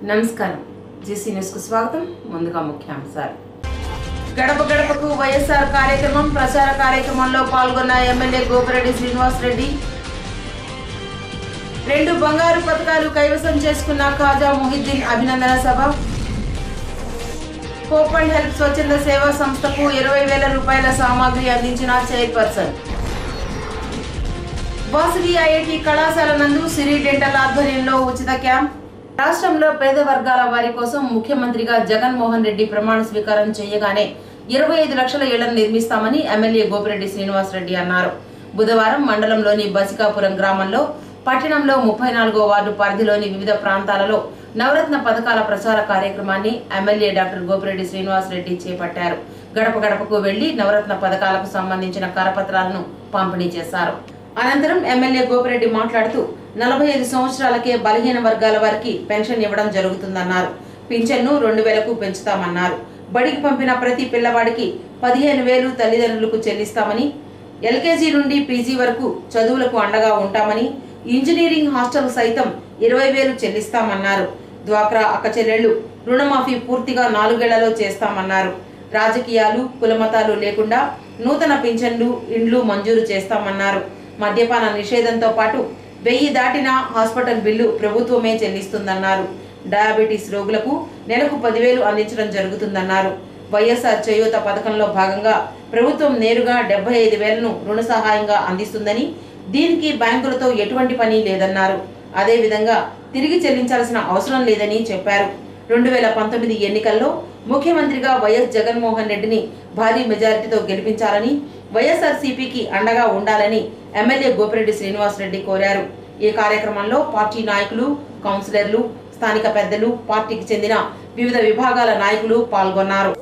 నమస్కారం GC news కు స్వాగతం. ముందుగా ముఖ్యాంశాలు. గడప గడపకు వైఎస్ఆర్ కార్యక్రమం ప్రచార కార్యక్రమంలో పాల్గొన్న ఎమ్మెల్యే గోపిరెడ్డి శ్రీనివాస్ రెడ్డి. 2 బంగారు పతకాలు కైవసం చేసుకున్న ఖాజా మొహిద్దీన్ అభినందన సభ. హోప్ అండ్ హెల్ప్ స్వచ్ఛంద సేవా సంస్థకు 20,000 రూపాయల సామాగ్రి అందించిన చైర్పర్సన్. వాసవి ఐఐటి కళాశాల నందు సిరి డెంటల్ ఆధ్వర్యంలో ఉచిత క్యాంప్. రాష్ట్రంలో పేద వర్గాల వారి కోసం ముఖ్యమంత్రిగా జగన్మోహన్ రెడ్డి ప్రమాణ స్వీకారం చేయగానే 25 లక్షల ఇళ్లను నిర్మిస్తామని ఎమ్మెల్యే గోపిరెడ్డి శ్రీనివాస్ రెడ్డి అన్నారు. బుధవారం మండలంలోని బసికాపురం గ్రామంలో, పట్టణంలో 34వ వార్డు పరిధిలోని వివిధ ప్రాంతాలలో నవరత్న పథకాల ప్రచార కార్యక్రమాన్ని ఎమ్మెల్యే డాక్టర్ గోపిరెడ్డి శ్రీనివాస్ రెడ్డి చేపట్టారు. గడప గడపకు వెళ్లి నవరత్న పథకాలకు సంబంధించిన కరపత్రాలను పంపిణీ చేశారు. అనంతరం ఎమ్మెల్యే గోపిరెడ్డి మాట్లాడుతూ 45 సంవత్సరాలకే బలహీన వర్గాల వారికి పెన్షన్ ఇవ్వడం జరుగుతుందన్నారు. పింఛన్ను 2,000కు పెంచుతామన్నారు. బడికి పంపిన ప్రతి పిల్లవాడికి 15,000 తల్లిదండ్రులకు చెల్లిస్తామని, ఎల్కేజీ నుండి పీజీ వరకు చదువులకు అండగా ఉంటామని, ఇంజనీరింగ్ హాస్టల్ సైతం 20,000 చెల్లిస్తామన్నారు. డ్వాక్రా అక్కచెల్లెళ్లు రుణమాఫీ పూర్తిగా 4 ఏళ్లలో చేస్తామన్నారు. రాజకీయాలు కులమతాలు లేకుండా నూతన పింఛన్లు ఇండ్లు మంజూరు చేస్తామన్నారు. మద్యపాన నిషేధంతో పాటు 1000 దాటిన హాస్పిటల్ బిల్లు ప్రభుత్వమే చెల్లిస్తుందన్నారు. డయాబెటీస్ రోగులకు నెలకు 10,000 అందించడం జరుగుతుందన్నారు. వైఎస్ఆర్ చేయూత పథకంలో భాగంగా ప్రభుత్వం నేరుగా 75,000ను రుణ సహాయంగా అందిస్తుందని, దీనికి బ్యాంకులతో ఎటువంటి పని లేదన్నారు. అదేవిధంగా తిరిగి చెల్లించాల్సిన అవసరం లేదని చెప్పారు. 2019 ఎన్నికల్లో ముఖ్యమంత్రిగా వైఎస్ జగన్మోహన్ రెడ్డిని భారీ మెజారిటీతో గెలిపించాలని, వైఎస్ఆర్సీపీకి అండగా ఉండాలని ఎమ్మెల్యే గోపిరెడ్డి శ్రీనివాస్ రెడ్డి కోరారు. ఈ కార్యక్రమంలో పార్టీ నాయకులు, కౌన్సిలర్లు, స్థానిక పెద్దలు, పార్టీకి చెందిన వివిధ విభాగాల నాయకులు పాల్గొన్నారు.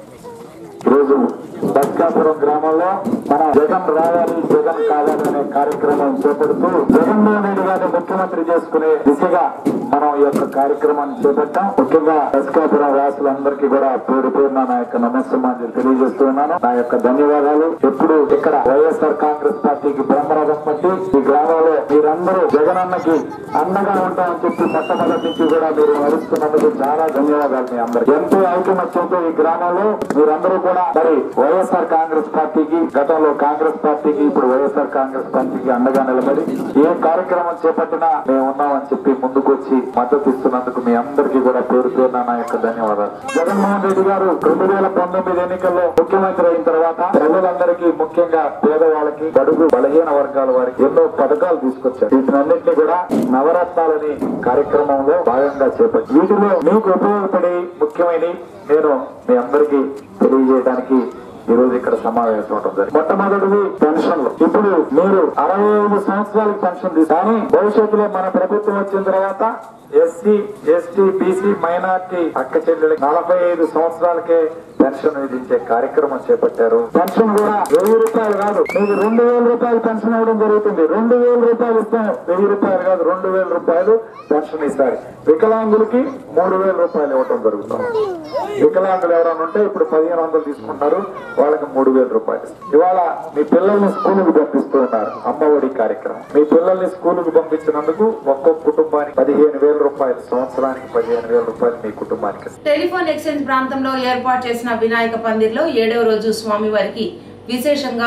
బస్కాపురం గ్రామంలో మన జగన్ రావాలి జగన్ కావాలి అనే కార్యక్రమం చేపడుతూ జగన్మోహన్ రెడ్డి గారిని ముఖ్యమంత్రి చేసుకునే దిశగా మనం ఈ యొక్క కార్యక్రమాన్ని చేపట్టాం. ముఖ్యంగా బస్కాపురం వాసులందరికీ కూడా పేరు పేరున నా యొక్క నమస్కారాలు తెలియజేస్తున్నాను. నా యొక్క ధన్యవాదాలు. ఎప్పుడు ఇక్కడ వైఎస్ఆర్ కాంగ్రెస్ పార్టీకి బ్రహ్మరథం పట్టి ఈ గ్రామంలో మీరందరూ జగనన్నకి అండగా ఉంటామని చెప్పి మొట్టమొదటి నుంచి కూడా మీరు నడుస్తున్నందుకు చాలా ధన్యవాదాలు. మీ అందరికీ ఎంతో ఐకమత్యంతో ఈ గ్రామంలో మీరందరూ కూడా మరి వైఎస్ఆర్ కాంగ్రెస్ పార్టీకి, గతంలో కాంగ్రెస్ పార్టీకి, ఇప్పుడు వైఎస్ఆర్ కాంగ్రెస్ పార్టీకి అండగా నిలబడి ఏ కార్యక్రమం చేపట్టినా మేము ఉన్నామని చెప్పి ముందుకు వచ్చి మద్దతు ఇస్తున్నందుకు మీ అందరికీ కూడా పేరు పేరున నా యొక్క ధన్యవాదాలు. జగన్మోహన్ రెడ్డి గారు 2019 ఎన్నికల్లో ముఖ్యమంత్రి అయిన తర్వాత ప్రజలందరికీ, ముఖ్యంగా పేదవాళ్ళకి, బడుగు బలహీన వర్గాల వారికి ఎన్నో పథకాలు తీసుకొచ్చారు. వీటినన్నింటినీ కూడా నవరత్నాలని కార్యక్రమంలో భాగంగా చేపట్టి వీటిలో మీకు ఉపయోగపడి ముఖ్యమైన నేను మీ అందరికీ తెలియజేయడానికి ఈ రోజు ఇక్కడ సమావేశం అవడం జరిగింది. మొట్టమొదటిది పెన్షన్లు. ఇప్పుడు మీరు 65 సంవత్సరాలకు పెన్షన్ కానీ భవిష్యత్తులో మన ప్రభుత్వం వచ్చిన తర్వాత ఎస్సీ, ఎస్టీ, బీసీ, మైనార్టీ అక్క చెల్లెలకి 45 సంవత్సరాలకే పెన్షన్ విధించే కార్యక్రమం చేపట్టారు. పెన్షన్ కూడా 1000 రూపాయలు కాదు, మీకు 2,000 రూపాయలు పెన్షన్ ఇవ్వడం జరుగుతుంది. 2,000 రూపాయలు ఇస్తాం, 1000 రూపాయలు కాదు, 2,000 రూపాయలు పెన్షన్ ఇస్తారు. వికలాంగులకి 3,000 రూపాయలు ఇవ్వడం జరుగుతుంది. వికలాంగులు ఎవరైనా ఉంటే ఇప్పుడు 1,500 తీసుకుంటారు, వాళ్ళకి 3,000 రూపాయలు. ఇవాళ మీ పిల్లల్ని స్కూలుకు పంపిస్తూ ఉన్నారు. అమ్మఒడి కార్యక్రమం. మీ పిల్లల్ని స్కూలుకు పంపించినందుకు ఒక్కొక్క కుటుంబానికి 15,000 రూపాయలు, సంవత్సరానికి 15,000 రూపాయలు మీ కుటుంబానికి. టెలిఫోన్ ఎక్స్చేంజ్ ప్రాంతంలో ఏర్పాటు చేసిన వినాయక పందిర్లో 7వ రోజు స్వామివారికి విశేషంగా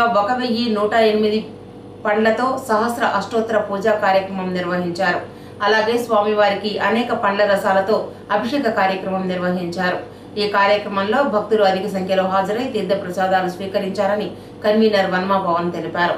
1,108 పండ్లతో సహస్ర అష్టోత్తర పూజా కార్యక్రమం నిర్వహించారు. అలాగే స్వామివారికి అనేక పండ్ల రసాలతో అభిషేక కార్యక్రమం నిర్వహించారు. ఈ కార్యక్రమంలో భక్తులు అధిక సంఖ్యలో హాజరై తీర్థ ప్రసాదాలు స్వీకరించారని కన్వీనర్ వన్మా పవన్ తెలిపారు.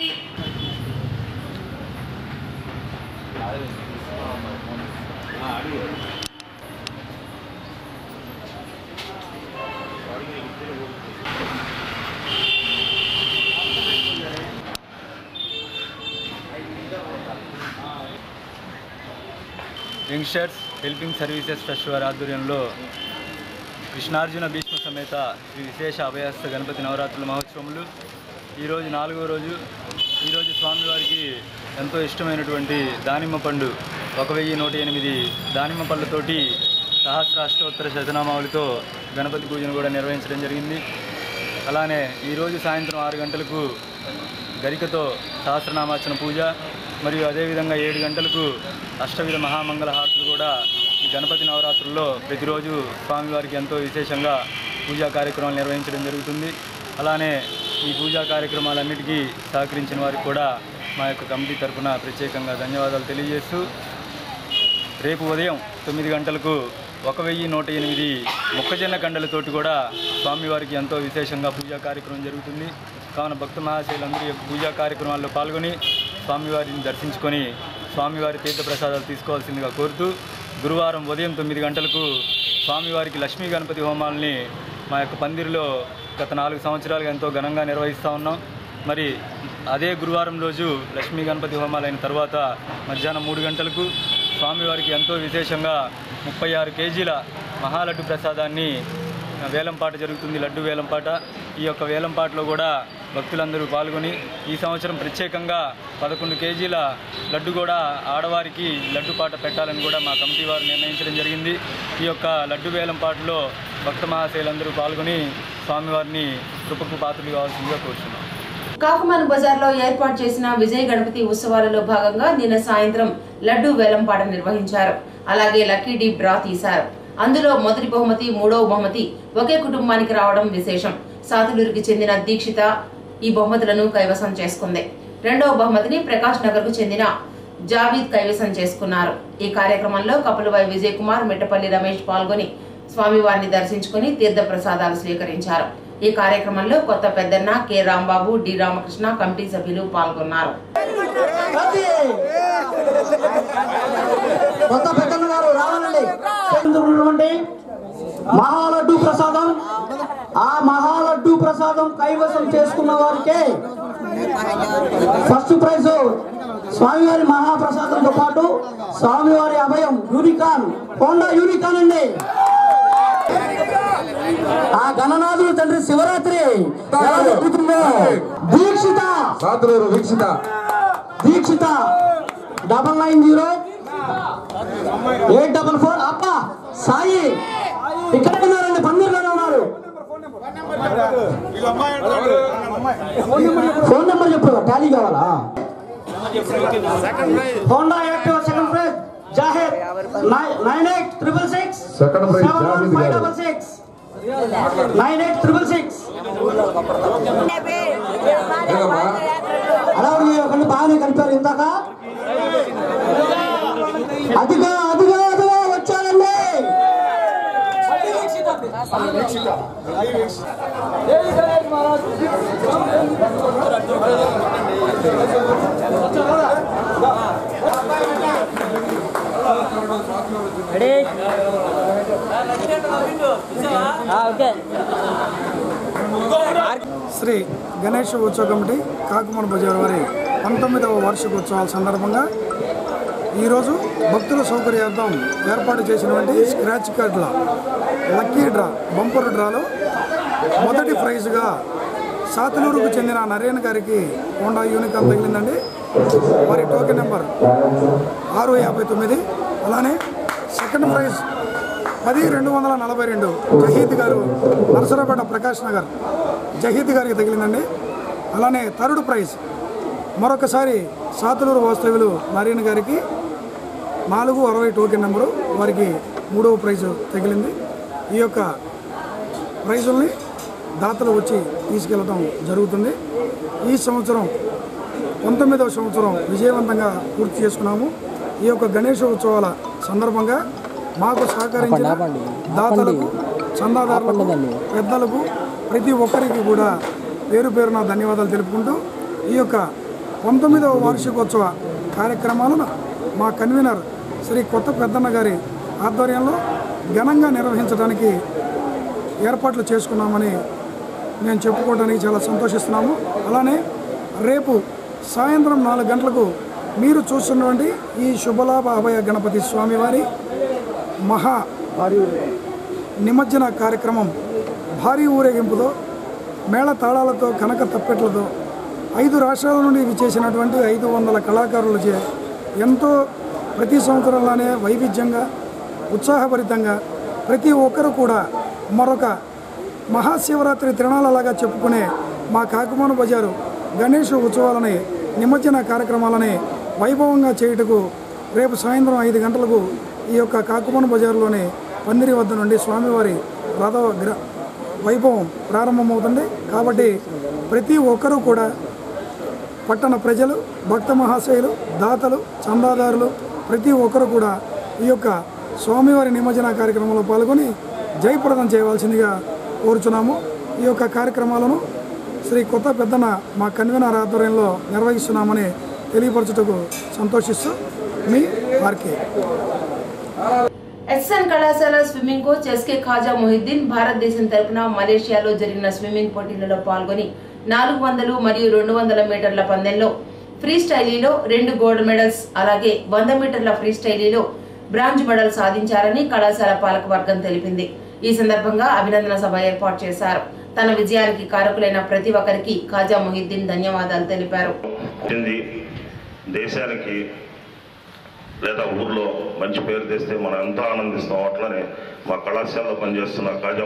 యంగ్స్టర్స్ హెల్పింగ్ సర్వీసెస్ ట్రస్ట్ వారి ఆధ్వర్యంలో కృష్ణార్జున భీష్మ సమేత శ్రీ విశేష అభయహస్త గణపతి నవరాత్రుల మహోత్సవములు ఈరోజు 4వ రోజు. ఈరోజు స్వామివారికి ఎంతో ఇష్టమైనటువంటి దానిమ్మ పండు 1,108 దానిమ్మ పళ్ళతోటి సహస్రాష్టోత్తర శతనామావళితో గణపతి పూజను కూడా నిర్వహించడం జరిగింది. అలానే ఈరోజు సాయంత్రం 6 గంటలకు గరికతో సహస్రనామార్చన పూజ మరియు అదేవిధంగా 7 గంటలకు అష్టవిధ మహామంగళ హారతులు కూడా ఈ గణపతి నవరాత్రుల్లో ప్రతిరోజు స్వామివారికి ఎంతో విశేషంగా పూజా కార్యక్రమాలు నిర్వహించడం జరుగుతుంది. అలానే ఈ పూజా కార్యక్రమాలన్నిటికీ సహకరించిన వారికి కూడా మా యొక్క కమిటీ తరఫున ప్రత్యేకంగా ధన్యవాదాలు తెలియజేస్తూ రేపు ఉదయం 9 గంటలకు 1108 మొక్కజొన్న కండలతోటి కూడా స్వామివారికి ఎంతో విశేషంగా పూజా కార్యక్రమం జరుగుతుంది. కావున భక్త మహాశయులందరూ ఈ పూజా కార్యక్రమాల్లో పాల్గొని స్వామివారిని దర్శించుకొని స్వామివారి తీర్థప్రసాదాలు తీసుకోవాల్సిందిగా కోరుతూ గురువారం ఉదయం 9 గంటలకు స్వామివారికి లక్ష్మీ గణపతి హోమాలని మా యొక్క పందిరిలో గత 4 సంవత్సరాలుగా ఎంతో ఘనంగా నిర్వహిస్తూ ఉన్నాం. మరి అదే గురువారం రోజు లక్ష్మీ గణపతి హోమాలైన తర్వాత మధ్యాహ్నం 3 గంటలకు స్వామివారికి ఎంతో విశేషంగా 36 కేజీల మహాలడ్డు ప్రసాదాన్ని వేలంపాట జరుగుతుంది, లడ్డు వేలంపాట. ఈ యొక్క వేలంపాటలో కూడా భక్తులందరూ పాల్గొని ఈ సంవత్సరం ప్రత్యేకంగా 11 కేజీల లడ్డు కూడా ఆడవారికి లడ్డు పాట పెట్టాలని కూడా మా కమిటీ వారు నిర్ణయించడం జరిగింది. ఈ యొక్క లడ్డు వేలంపాటలో భక్త మహాశయులందరూ పాల్గొని స్వామివారిని కృపకు పాత్రలు కావాల్సిందిగా కోరుతున్నాం. కాకుమాను బజార్లో ఏర్పాటు చేసిన విజయ గణపతి ఉత్సవాలలో భాగంగా నిన్న సాయంత్రం లడ్డు వేలంపాట నిర్వహించారు. అలాగే లక్కీ డీ డ్రా తీశారు. అందులో మొదటి బహుమతి, మూడవ బహుమతి ఒకే కుటుంబానికి రావడం విశేషం. సాతులూరుకి చెందిన దీక్షిత ఈ బహుమతులను కైవసం చేసుకుంది. రెండవ బహుమతిని ప్రకాష్ నగర్ కు చెందిన జావీద్ కైవసం చేసుకున్నారు. ఈ కార్యక్రమంలో కపులవై విజయ్ కుమార్, మిట్టపల్లి రమేష్ పాల్గొని స్వామివారిని దర్శించుకుని తీర్థ ప్రసాదాలు స్వీకరించారు. ఈ కార్యక్రమంలో కొత్త Peddanna, K Rambabu, D Ramakrishna committee సభ్యులు పాల్గొన్నారు. మహాలడ్డు ప్రసాదం, ఆ మహాలడ్డు ప్రసాదం కైవసం చేసుకున్న వారికే ఫస్ట్ ప్రైజ్ స్వామివారి మహాప్రసాదంతో పాటు స్వామివారి అభయం యూనికాన్, హోండా యూనికాన్ అండి. ఆ గణనాథుడు తండ్రి శివరాత్రి దీక్షిత దీక్షిత 990-844 అప్ప సాయి ఇక్కడ ఉన్నారండి, పందిర్లోనే ఉన్నారు. ఫోన్ నెంబర్ చెప్పు, టాలీ కావాలా? Honda Active second prize Zaheer 9866671566 9866. అలా ఒకళ్ళు బాగానే కలిపారు ఇందాక. అదిగా అదిగా అదిగా వచ్చారండి. శ్రీ గణేష్ ఉత్సవ కమిటీ కాకుమాను బజార్ వారి 19వ వార్షికోత్సవాల సందర్భంగా ఈరోజు భక్తుల సౌకర్యార్థం ఏర్పాటు చేసినటువంటి స్క్రాచ్ కార్డుల లక్కీ డ్రా బంపర్ డ్రాలో మొదటి ప్రైజ్గా సాతులూరుకు చెందిన నరేన్ గారికి హోండా యూనికాన్ తగిలిందండి. వారి టోకెన్ నెంబర్ 659. అలానే సెకండ్ ప్రైజ్ 10242 జహీద్ గారు నరసరావుపేట ప్రకాష్ నగర్ జహీద్ గారికి తగిలిందండి. అలానే థర్డ్ ప్రైజ్ మరొకసారి సాతులూరు వాస్తవ్యులు నరేన్ గారికి 460 టోకెన్ నెంబరు, వారికి 3వ ప్రైజు తగిలింది. ఈ యొక్క ప్రైజుల్ని దాతలు వచ్చి తీసుకెళ్ళడం జరుగుతుంది. ఈ సంవత్సరం 19వ సంవత్సరం విజయవంతంగా పూర్తి చేసుకున్నాము. ఈ యొక్క గణేష ఉత్సవాల సందర్భంగా మాకు సహకరించిన దాతలకు, చందాదారులకు, పెద్దలకు ప్రతి ఒక్కరికి కూడా పేరు పేరున ధన్యవాదాలు తెలుపుకుంటూ ఈ యొక్క 19వ వార్షికోత్సవ కార్యక్రమాలను మా కన్వీనర్ శ్రీ కొత్త పెద్దన్న గారి ఆధ్వర్యంలో ఘనంగా నిర్వహించడానికి ఏర్పాట్లు చేసుకున్నామని నేను చెప్పుకోవడానికి చాలా సంతోషిస్తున్నాము. అలానే రేపు సాయంత్రం 4 గంటలకు మీరు చూస్తున్నటువంటి ఈ శుభలాభ అభయ గణపతి స్వామివారి మహా నిమజ్జన కార్యక్రమం భారీ ఊరేగింపుతో, మేళ తాళాలతో, కనక తప్పెట్లతో 5 రాష్ట్రాల నుండి విచ్చేసినటువంటి 500 కళాకారులచే ఎంతో ప్రతి సంవత్సరంలోనే వైవిధ్యంగా, ఉత్సాహభరితంగా ప్రతి ఒక్కరు కూడా మరొక మహాశివరాత్రి తిరణాలలాగా చెప్పుకునే మా కాకుమాను బజారు గణేష్ ఉత్సవాలని, నిమజ్జన కార్యక్రమాలని వైభవంగా చేయుటకు రేపు సాయంత్రం 5 గంటలకు ఈ యొక్క కాకుమన్ బజార్లోని పందిరి వద్ద నుండి స్వామివారి రథ వైభవం ప్రారంభమవుతుంది. కాబట్టి ప్రతి ఒక్కరూ కూడా పట్టణ ప్రజలు, భక్త మహాశయులు, దాతలు, చందాదారులు ప్రతి ఒక్కరు కూడా ఈ యొక్క స్వామివారి నిమజ్జన కార్యక్రమంలో పాల్గొని జయప్రదం చేయవలసిందిగా కోరుచున్నాము. ఈ యొక్క కార్యక్రమాలను శ్రీ కొత్త పెద్దన మా కన్వీనర్ ఆధ్వర్యంలో నిర్వహిస్తున్నామని తెలియపరచుటకు సంతోషిస్తూ మీ ఆర్కే. ఎస్ఎన్ కళాశాల swimming coach S K Khaja Mohiddin భారతదేశం తరపున మలేషియాలో జరిగిన స్విమ్మింగ్ పోటీలలో పాల్గొని 400 మరియు 200 మీటర్ల పందెంలో ఫ్రీ స్టైలీలో 2 గోల్డ్ మెడల్స్, అలాగే 100 మీటర్ల ఫ్రీ స్టైలీలో బ్రాంజ్ మెడల్ సాధించారని కళాశాల పాలక వర్గం తెలిపింది. ఈ సందర్భంగా అభినందన సభ ఏర్పాటు చేశారు. తన విజయానికి కారకులైన ప్రతి ఒక్కరికి ఖాజా మొహిద్దీన్ ధన్యవాదాలు తెలిపారు. దేశానికి లేదా ఊర్లో మంచి పేరు తెస్తే మనం ఎంతో ఆనందిస్తాం. అట్లనే మా కళాశాలలో పనిచేస్తున్న ఖాజా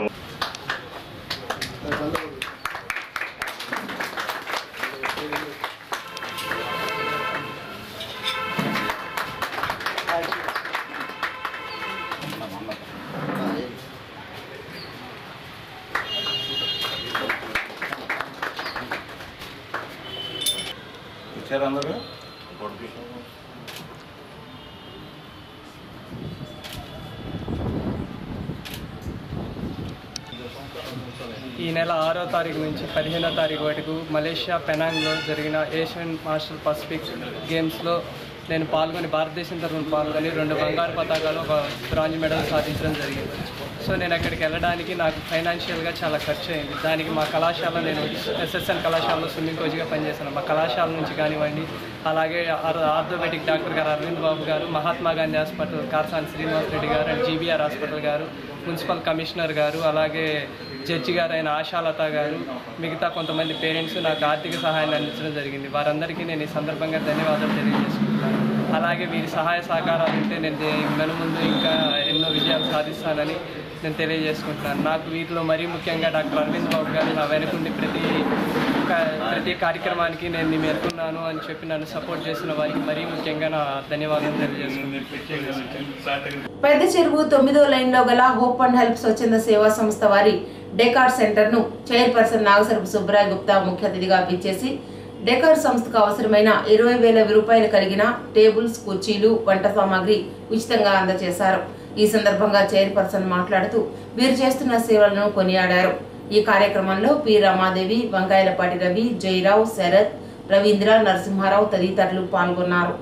ఈ నెల 6వ తారీఖు నుంచి 15వ తారీఖు వరకు మలేషియా పెనాంగ్లో జరిగిన ఏషియన్ మాస్టర్ పసిఫిక్ గేమ్స్లో నేను పాల్గొని భారతదేశం తరఫున పాల్గొని 2 బంగారు పతాకాలు, 1 బ్రాంజ్ మెడల్ సాధించడం జరిగింది. సో నేను అక్కడికి వెళ్ళడానికి నాకు ఫైనాన్షియల్గా చాలా ఖర్చు అయింది. దానికి మా కళాశాల, నేను ఎస్ఎస్ఎన్ కళాశాలలో స్విమ్మింగ్ కోచ్గా పనిచేశాను. మా కళాశాల నుంచి కానివ్వండి, అలాగే ఆర్థోపెడిక్ డాక్టర్ గారు అరవింద్ బాబు గారు, మహాత్మా గాంధీ హాస్పిటల్ కారసాని శ్రీనివాస్ రెడ్డి గారు అండ్ జీబీఆర్ హాస్పిటల్ గారు, మున్సిపల్ కమిషనర్ గారు, అలాగే జడ్జి గారు అయిన ఆశాలత గారు, మిగతా కొంతమంది పేరెంట్స్ నాకు ఆర్థిక సహాయాన్ని అందించడం జరిగింది. వారందరికీ నేను ఈ సందర్భంగా ధన్యవాదాలు తెలియజేసుకుంటున్నాను. అలాగే వీరి సహాయ సహకారాలు ఉంటే నేను ముందు ఇంకా ఎన్నో విజయాలు సాధిస్తానని నేను తెలియజేసుకుంటున్నాను. నాకు వీటిలో మరీ ముఖ్యంగా డాక్టర్ అరవింద్ బాబు గారు నా వెనుకుండి ప్రతి కార్యక్రమానికి నేను నీ మేల్కొన్నాను అని చెప్పి నన్ను సపోర్ట్ చేసిన వారికి మరీ ముఖ్యంగా నా ధన్యవాదాలు తెలియజేసుకుంటున్నాను. పెద్ద చెరువు 9వ లైన్లో గల హోప్ అండ్ హెల్ప్ స్వచ్ఛంద సేవా సంస్థ వారి డెకార్ సెంటర్ను చైర్పర్సన్ నాగసరపు సుబ్బరాయ్ గుప్తా ముఖ్య అతిథిగా విచ్చేసి డెకార్ సంస్థకు అవసరమైన 20,000 రూపాయలు కలిగిన టేబుల్స్, కుర్చీలు, వంట సామాగ్రి ఉచితంగా అందజేశారు. ఈ సందర్భంగా చైర్పర్సన్ మాట్లాడుతూ వీరు చేస్తున్న సేవలను కొనియాడారు. ఈ కార్యక్రమంలో పి రమాదేవి, వంకాయలపాటి రవి, జయరావు, శరత్, రవీంద్ర, నరసింహారావు తదితరులు పాల్గొన్నారు.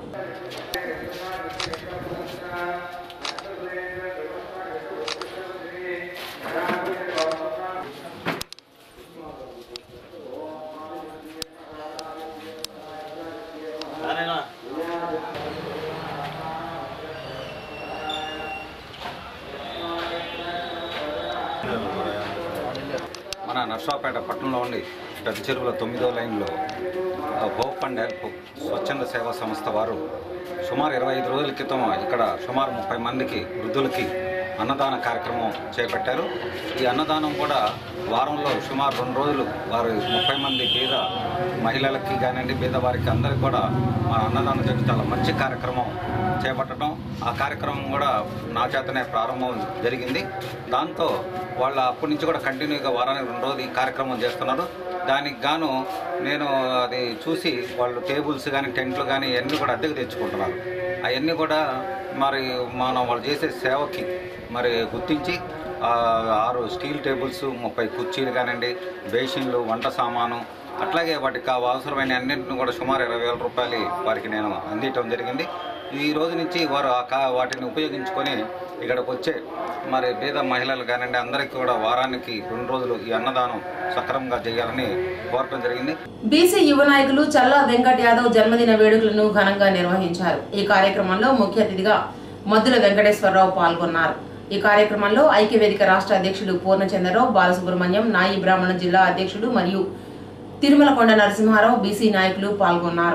మన నర్సాపేట పట్టణంలో ఉండి పెద్ద చెరువుల 9వ లైన్లో హోప్ అండ్ హెల్ప్ స్వచ్ఛంద సేవా సంస్థ వారు సుమారు 25 రోజుల క్రితం ఇక్కడ సుమారు 30 మందికి వృద్ధులకి అన్నదాన కార్యక్రమం చేపట్టారు. ఈ అన్నదానం కూడా వారంలో సుమారు 2 రోజులు వారు 30 మంది పేద మహిళలకి కానివ్వండి, పేదవారికి అందరికీ కూడా మా అన్నదానం చేసి చాలా మంచి కార్యక్రమం చేపట్టడం, ఆ కార్యక్రమం కూడా నా చేతనే ప్రారంభం జరిగింది. దాంతో వాళ్ళ అప్పటి నుంచి కూడా కంటిన్యూగా వారానికి 2 రోజులు ఈ కార్యక్రమం చేస్తున్నారు. దానికి గాను నేను అది చూసి వాళ్ళు టేబుల్స్ కానీ, టెంట్లు కానీ ఇవన్నీ కూడా అద్దెకు తెచ్చుకుంటున్నారు. అవన్నీ కూడా మరి మనం వాళ్ళు చేసే సేవకి మరి గుర్తించి 6 స్టీల్ టేబుల్స్, 30 కుర్చీలు కానివ్వండి, బేసిన్లు, వంట సామాను, అట్లాగే వాటికి అవసరమైన అన్నింటిని కూడా సుమారు 20,000 రూపాయలు వారికి నేను అందించడం జరిగింది. ఈ రోజు నుంచి వారు వాటిని ఉపయోగించుకొని ఇక్కడికి వచ్చే మరి పేద మహిళలు కానివ్వండి అందరికీ కూడా వారానికి 2 రోజులు ఈ అన్నదానం సక్రమంగా చేయాలని కోరటం జరిగింది. బీసీ యువ నాయకులు చల్లా వెంకట్ యాదవ్ జన్మదిన వేడుకలను ఘనంగా నిర్వహించారు. ఈ కార్యక్రమంలో ముఖ్య అతిథిగా మద్దుల వెంకటేశ్వరరావు పాల్గొన్నారు. ఈ కార్యక్రమంలో ఐక్యవేదిక రాష్ట్ర అధ్యక్షుడు పూర్ణచంద్రరావు, బాలసుబ్రహ్మణ్యం, నాయి బ్రాహ్మణ జిల్లా అధ్యక్షుడు మరియు తిరుమలకొండ నరసింహారావు, బీసీ నాయకులు పాల్గొన్నారు.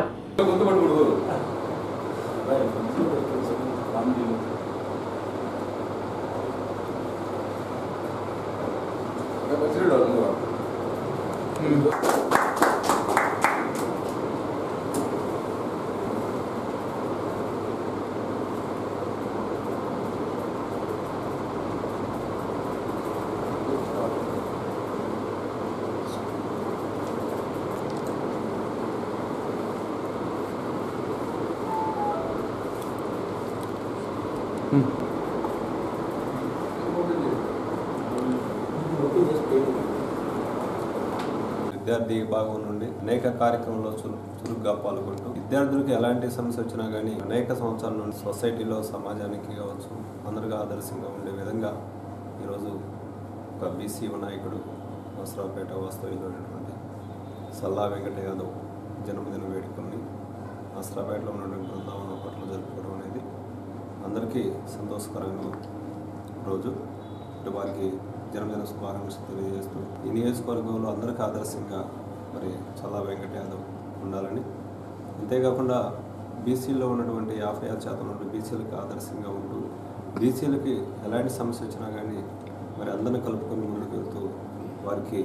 విద్యార్థి విభాగం నుండి అనేక కార్యక్రమాల్లో చురుగ్గా పాల్గొంటూ విద్యార్థులకు ఎలాంటి సమస్య వచ్చినా కానీ అనేక సంవత్సరాల నుండి సొసైటీలో సమాజానికి కావచ్చు అందరిగా ఆదర్శంగా ఉండే విధంగా ఈరోజు ఒక బీసీ నాయకుడు నర్సరావుపేట వాస్తవ్యంలో ఉన్నటువంటి సల్లా వెంకట యాదవ్ జన్మదిన వేడుకల్ని నర్సరావుపేటలో ఉన్నటువంటి బృందావన పట్ల జరుపుకోవడం అనేది అందరికీ సంతోషకరమైన రోజు. వారికి జన్మదిన శుభాకాంక్షలు తెలియజేస్తూ ఈ నియోజకవర్గంలో అందరికీ ఆదర్శంగా మరి సల్లా వెంకట యాదవ్ ఉండాలని, అంతేకాకుండా బీసీలో ఉన్నటువంటి 56% నుండి బీసీలకు ఆదర్శంగా ఉంటూ బీసీలకి ఎలాంటి సమస్య వచ్చినా కానీ మరి అందరిని కలుపుకొని ముందుకు వెళ్తూ వారికి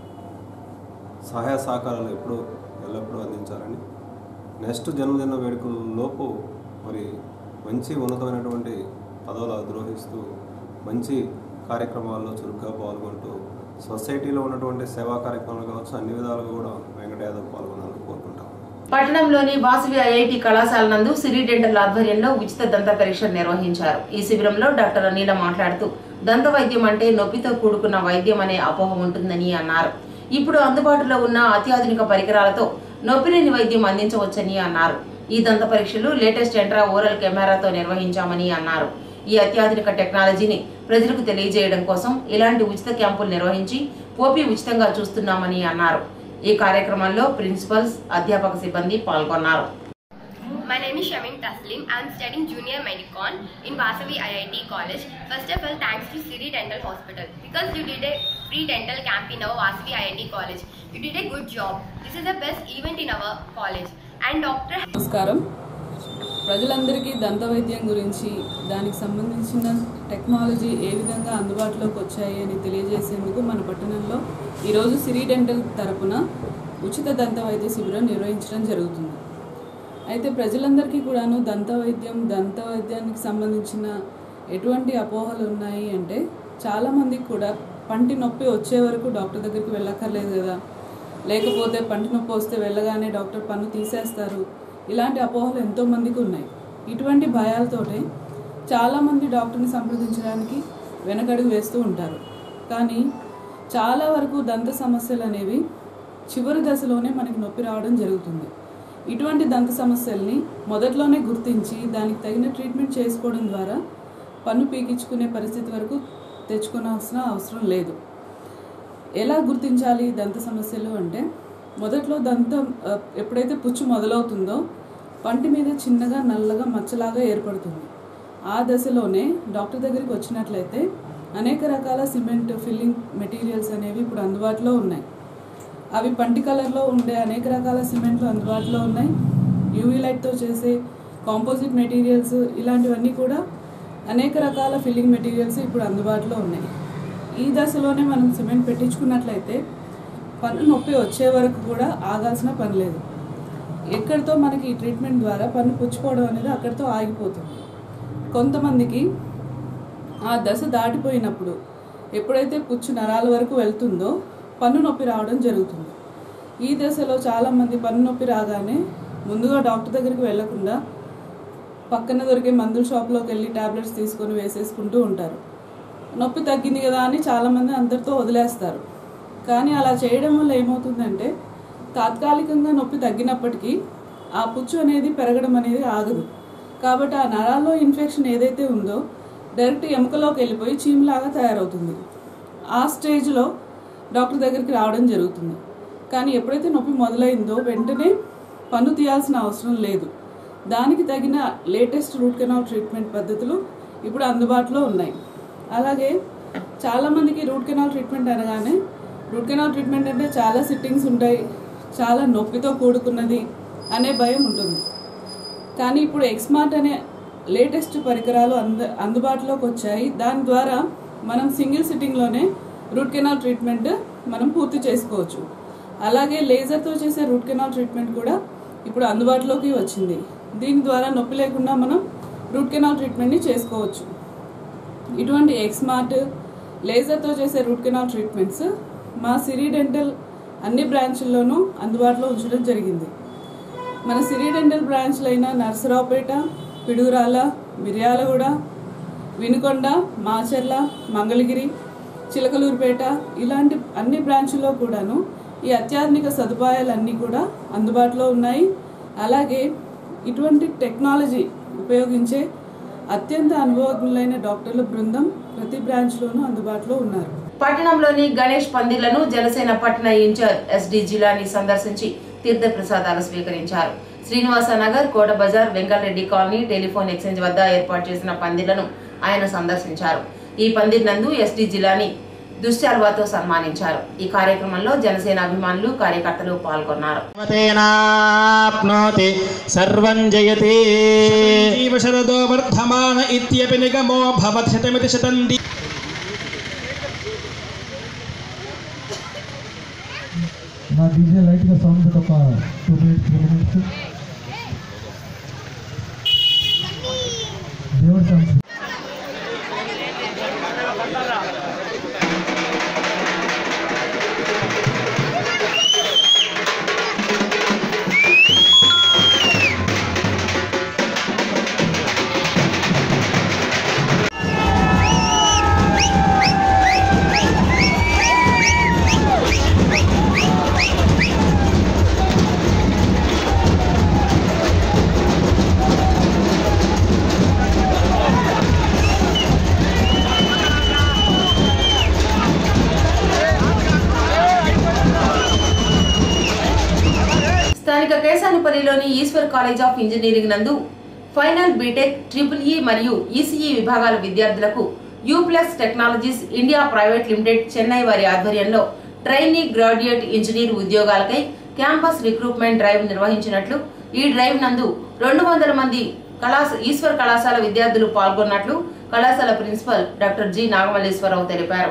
సహాయ సహకారాలు ఎల్లప్పుడూ అందించాలని, నెక్స్ట్ జన్మదిన వేడుకలలోపు మరి మంచి ఉన్నతమైనటువంటి పదవులు అధిరోహిస్తూ మంచి కార్యక్రమాల్లో చురుగ్గా పాల్గొంటూ సొసైటీలో ఉన్నటువంటి సేవా కార్యక్రమాలు కావచ్చు అన్ని విధాలుగా కూడా వెంకట యాదవ్ పాల్గొనాలని కోరుకుంటాం. పట్టణంలోని వాసవి ఐఐటి కళాశాల నందు సిరి డెంటల్ ఆధ్వర్యంలో ఉచిత దంత పరీక్ష నిర్వహించారు. ఈ శిబిరంలో డాక్టర్ అనిల మాట్లాడుతూ దంత వైద్యం అంటే నొప్పితో కూడుకున్న వైద్యం అనే అపోహ ఉంటుందని అన్నారు. ఇప్పుడు అందుబాటులో ఉన్న అత్యాధునిక పరికరాలతో నొప్పిలేని వైద్యం అందించవచ్చని అన్నారు. ఈ దంత పరీక్షలు లేటెస్ట్ ఎంట్రా ఓరల్ కెమెరాతో నిర్వహించామని అన్నారు. ఈ అత్యాధునిక టెక్నాలజీని ప్రజలకు తెలియజేయడం కోసం ఇలాంటి ఉచిత క్యాంపులు నిర్వహించి ఓపీ ఉచితంగా చూస్తున్నామని అన్నారు. ఈ కార్యక్రమంలో ప్రిన్సిపల్స్, అధ్యాపక సిబ్బంది పాల్గొన్నారు. My name is Shamim Taslim. I am studying Junior Medicon in Vasavi IIT College. First of all, thanks to Siri Dental Hospital because you did a free dental camp in our Vasavi IIT College. You did a good job. This is the best event in our college. And Dr. నమస్కారం. ప్రజలందరికీ దంత వైద్యం గురించి దానికి సంబంధించిన technology ఏ విధంగా అందుబాటులోకి వచ్చాయి అని తెలియజేసేందుకు మన పట్టణంలో ఈరోజు సిరి డెంటల్ తరపున ఉచిత దంత వైద్య శిబిరం నిర్వహించడం జరుగుతుంది. అయితే ప్రజలందరికీ కూడాను దంత వైద్యానికి సంబంధించిన ఎటువంటి అపోహలు ఉన్నాయి అంటే చాలామందికి కూడా పంటి నొప్పి వచ్చే వరకు డాక్టర్ దగ్గరికి వెళ్ళక్కర్లేదు కదా, లేకపోతే పంటి నొప్పి వస్తే వెళ్ళగానే డాక్టర్ పన్ను తీసేస్తారు, ఇలాంటి అపోహలు ఎంతోమందికి ఉన్నాయి. ఇటువంటి భయాలతోటే చాలామంది డాక్టర్ని సంప్రదించడానికి వెనకడుగు వేస్తూ ఉంటారు. కానీ చాలా వరకు దంత సమస్యలు అనేవి చివరి దశలోనే మనకి నొప్పి రావడం జరుగుతుంది. ఇటువంటి దంత సమస్యల్ని మొదట్లోనే గుర్తించి దానికి తగిన ట్రీట్మెంట్ చేసుకోవడం ద్వారా పన్ను పీకించుకునే పరిస్థితి వరకు తెచ్చుకోవాల్సిన అవసరం లేదు. ఎలా గుర్తించాలి దంత సమస్యలు అంటే, మొదట్లో దంతం ఎప్పుడైతే పుచ్చు మొదలవుతుందో పంటి మీద చిన్నగా నల్లగా మచ్చలాగా ఏర్పడుతుంది. ఆ దశలోనే డాక్టర్ దగ్గరికి వచ్చినట్లయితే అనేక రకాల సిమెంట్ ఫిల్లింగ్ మెటీరియల్స్ అనేవి ఇప్పుడు అందుబాటులో ఉన్నాయి. అవి పంటి కలర్లో ఉండే అనేక రకాల సిమెంట్లు అందుబాటులో ఉన్నాయి. యూవీ లైట్తో చేసే కాంపోజిట్ మెటీరియల్స్ ఇలాంటివన్నీ కూడా అనేక రకాల ఫిల్లింగ్ మెటీరియల్స్ ఇప్పుడు అందుబాటులో ఉన్నాయి. ఈ దశలోనే మనం సిమెంట్ పెట్టించుకున్నట్లయితే పన్ను నొప్పి వచ్చే వరకు కూడా ఆగాల్సిన పని లేదు. ఎక్కడితో మనకి ఈ ట్రీట్మెంట్ ద్వారా పన్ను పుచ్చుకోవడం అనేది అక్కడితో ఆగిపోతుంది. కొంతమందికి ఆ దశ దాటిపోయినప్పుడు ఎప్పుడైతే పుచ్చు నరాల వరకు వెళ్తుందో పన్ను నొప్పి రావడం జరుగుతుంది. ఈ దశలో చాలామంది పన్ను నొప్పి రాగానే ముందుగా డాక్టర్ దగ్గరికి వెళ్లకుండా పక్కన దొరికే మందుల షాప్లోకి వెళ్ళి టాబ్లెట్స్ తీసుకొని వేసేసుకుంటూ ఉంటారు. నొప్పి తగ్గింది కదా అని చాలామంది అందరితో వదిలేస్తారు. కానీ అలా చేయడం వల్ల ఏమవుతుందంటే తాత్కాలికంగా నొప్పి తగ్గినప్పటికీ ఆ పుచ్చు అనేది పెరగడం అనేది ఆగదు. కాబట్టి ఆ నరాల్లో ఇన్ఫెక్షన్ ఏదైతే ఉందో డైరెక్ట్ ఎముకలోకి వెళ్ళిపోయి చీమలాగా తయారవుతుంది. ఆ స్టేజ్లో డాక్టర్ దగ్గరికి రావడం జరుగుతుంది. కానీ ఎప్పుడైతే నొప్పి మొదలైందో వెంటనే పన్ను తీయాల్సిన అవసరం లేదు. దానికి తగిన లేటెస్ట్ రూట్ కెనాల్ ట్రీట్మెంట్ పద్ధతులు ఇప్పుడు అందుబాటులో ఉన్నాయి. అలాగే చాలామందికి రూట్ కెనాల్ ట్రీట్మెంట్ అనగానే రూట్ కెనాల్ ట్రీట్మెంట్ అంటే చాలా సిట్టింగ్స్ ఉంటాయి, చాలా నొప్పితో కూడుకున్నది అనే భయం ఉంటుంది. కానీ ఇప్పుడు ఎక్స్మార్ట్ అనే లేటెస్ట్ పరికరాలు అందుబాటులోకి వచ్చాయి. దాని ద్వారా మనం సింగిల్ సిట్టింగ్లోనే రూట్ కెనాల్ ట్రీట్మెంట్ మనం పూర్తి చేసుకోవచ్చు. అలాగే లేజర్తో చేసే రూట్ కెనాల్ ట్రీట్మెంట్ కూడా ఇప్పుడు అందుబాటులోకి వచ్చింది. దీని ద్వారా నొప్పి లేకుండా మనం రూట్ కెనాల్ ట్రీట్మెంట్ని చేసుకోవచ్చు. ఇటువంటి ఎక్స్మార్ట్ లేజర్తో చేసే రూట్ కెనాల్ ట్రీట్మెంట్స్ మా సిరి డెంటల్ అన్ని బ్రాంచ్ల్లోనూ అందుబాటులో ఉంచడం జరిగింది. మన సిరి డెంటల్ బ్రాంచ్లు అయిన నర్సరావుపేట, పిడుగురాల, మిర్యాలగూడ, వినుకొండ, మాచర్ల, మంగళగిరి, చిలకలూరుపేట ఇలాంటి అన్ని బ్రాంచ్ల్లో కూడాను ఈ అత్యాధునిక సదుపాయాలన్నీ కూడా అందుబాటులో ఉన్నాయి. అలాగే ఇటువంటి టెక్నాలజీ ఉపయోగించే అత్యంత అనుభవజ్ఞులైన డాక్టర్ల బృందం ప్రతి బ్రాంచ్లోనూ అందుబాటులో ఉన్నారు. పట్టణంలోని గణేష్ పందిర్లను జనసేన పట్టణ ఇన్ఛార్జ్ ఎస్డి జిలాని సందర్శించి తీర్థప్రసాదాలు స్వీకరించారు. Srinivasa Nagar, Kota Bazar, Venkatareddy colony, telephone exchange వద్ద ఏర్పాటు చేసిన పందిర్లను ఆయన సందర్శించారు. ఈ పందిర్ నందు ఎస్డి జిలాని దుశ్శాల్వాతో సన్మానించారు. ఈ కార్యక్రమంలో జనసేన అభిమానులు, కార్యకర్తలు పాల్గొన్నారు. సర్వం జయతే శరదో వర్ధమాన ఇత్యపి నిగమో భవత్ శతమితి శతంది. నా డీజే లైట్గా సౌండ్ ఒక 2 minutes 3 minutes దేవుడి సౌండ్. స్థానిక కేశానిపల్లిలోని ఈశ్వర్ కాలేజ్ ఆఫ్ ఇంజనీరింగ్ నందు ఫైనల్ బీటెక్, ట్రిపుల్ మరియు ఈసీఈ విభాగాల విద్యార్థులకు UPlus technologies India private limited Chennai వారి ఆధ్వర్యంలో ట్రైనీ గ్రాడ్యుయేట్ ఇంజనీర్ ఉద్యోగాలకై క్యాంపస్ రిక్రూట్మెంట్ డ్రైవ్ నిర్వహించినట్లు, ఈ డ్రైవ్ నందు 200 మంది ఈశ్వర్ కళాశాల విద్యార్థులు పాల్గొన్నట్లు కళాశాల ప్రిన్సిపల్ డాక్టర్ జి నాగమల్లేశ్వరరావు తెలిపారు.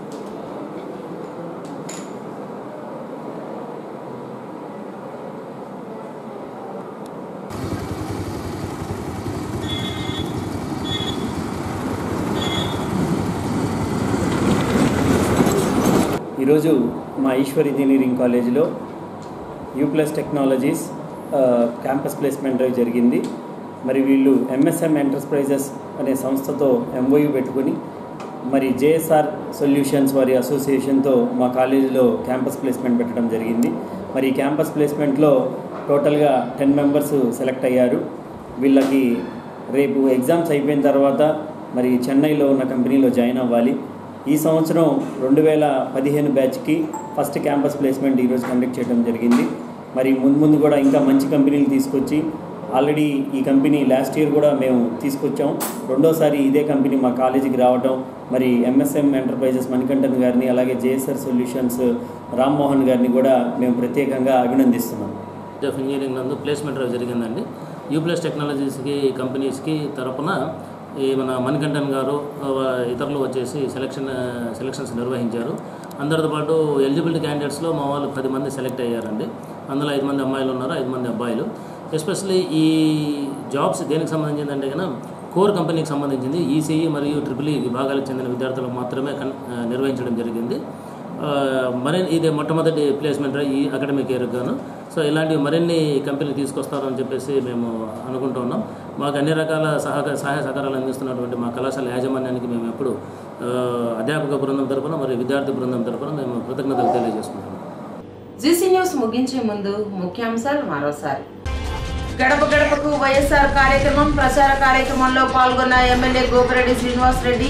ఈరోజు మా ఈశ్వర్ ఇంజనీరింగ్ కాలేజీలో UPlus technologies campus placement drive జరిగింది. మరి వీళ్ళు ఎంఎస్ఎం ఎంటర్ప్రైజెస్ అనే సంస్థతో ఎంఓయూ పెట్టుకుని మరి జేఎస్ఆర్ సొల్యూషన్స్ వారి అసోసియేషన్తో మా కాలేజీలో క్యాంపస్ ప్లేస్మెంట్ పెట్టడం జరిగింది. మరి ఈ క్యాంపస్ ప్లేస్మెంట్లో టోటల్గా 10 మెంబర్స్ సెలెక్ట్ అయ్యారు. వీళ్ళకి రేపు ఎగ్జామ్స్ అయిపోయిన తర్వాత మరి చెన్నైలో ఉన్న కంపెనీలో జాయిన్ అవ్వాలి. ఈ సంవత్సరం 2015 బ్యాచ్కి ఫస్ట్ క్యాంపస్ ప్లేస్మెంట్ ఈరోజు కండక్ట్ చేయడం జరిగింది. మరి ముందు కూడా ఇంకా మంచి కంపెనీలు తీసుకొచ్చి ఆల్రెడీ ఈ కంపెనీ లాస్ట్ ఇయర్ కూడా మేము తీసుకొచ్చాం. రెండోసారి ఇదే కంపెనీ మా కాలేజీకి రావటం మరి ఎంఎస్ఎం ఎంటర్ప్రైజెస్ మణికంఠన్ గారిని అలాగే జేఎస్ఆర్ సొల్యూషన్స్ రామ్మోహన్ గారిని కూడా మేము ప్రత్యేకంగా అభినందిస్తున్నాం. ఆఫ్ ఇంజనీరింగ్ నందు ప్లేస్మెంట్ జరిగిందండి. యూప్లస్ టెక్నాలజీస్కి కంపెనీస్కి తరపున ఈ మన మణికంఠన్ గారు ఇతరులు వచ్చేసి సెలక్షన్స్ నిర్వహించారు. అందరితో పాటు ఎలిజిబిలిటీ క్యాండిడేట్స్లో మా వాళ్ళు 10 మంది సెలెక్ట్ అయ్యారండి. అందులో 5 మంది అమ్మాయిలు ఉన్నారు, 5 మంది అబ్బాయిలు. ఎస్పెషల్లీ ఈ జాబ్స్ దేనికి సంబంధించిందంటే కన్నా కోర్ కంపెనీకి సంబంధించింది ఈసీఈ మరియు ట్రిపుల్ ఈ విభాగాలకు చెందిన విద్యార్థులకు మాత్రమే నిర్వహించడం జరిగింది. ఇది మొట్టమొదటి ప్లేస్మెంట్ ఈ అకాడమిక్ ఇయర్ గాను. సో ఇలాంటివి మరిన్ని కంపెనీలు తీసుకొస్తారని చెప్పేసి మేము అనుకుంటూ ఉన్నాం. మాకు అన్ని రకాల సహాయ సహకారాలు అందిస్తున్నటువంటి మా కళాశాల యాజమాన్యానికి మేము ఎప్పుడు అధ్యాపక బృందం తరపున మరియు విద్యార్థి బృందం తరపున మేము కృతజ్ఞతలు తెలియజేసుకుంటున్నాం. జీసీ న్యూస్ ముగించే ముందు ముఖ్యాంశాలు మరోసారి. గడప గడపకు వైఎస్ఆర్ కార్యక్రమం, ప్రచార కార్యక్రమంలో పాల్గొన్న ఎమ్మెల్యే గోపిరెడ్డి శ్రీనివాస్ రెడ్డి.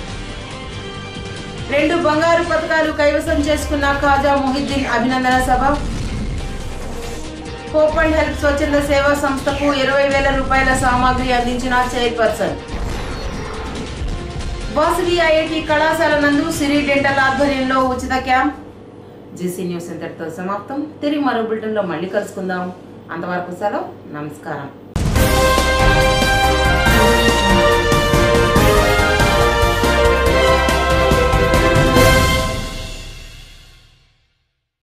2 బంగారు పథకాలు కైవసం చేసుకున్న ఖాజా మొహిద్దీన్ అభినందన సభ. హోప్ అండ్ హెల్ప్ స్వచ్ఛంద సేవా సంస్థకు 20,000 రూపాయల సామాగ్రి అందించిన చైర్పర్సన్. వాసవి ఐఐటి కళాశాల నందు సిరి డెంటల్ ఆధ్వర్యంలో ఉచిత క్యాంప్. జీసీ న్యూస్ ఇంతటితో సమాప్తం. తిరిగి మరో బులెటిన్లో మళ్ళీ కలుసుకుందాం. అంతవరకు సెలవు. నమస్కారం.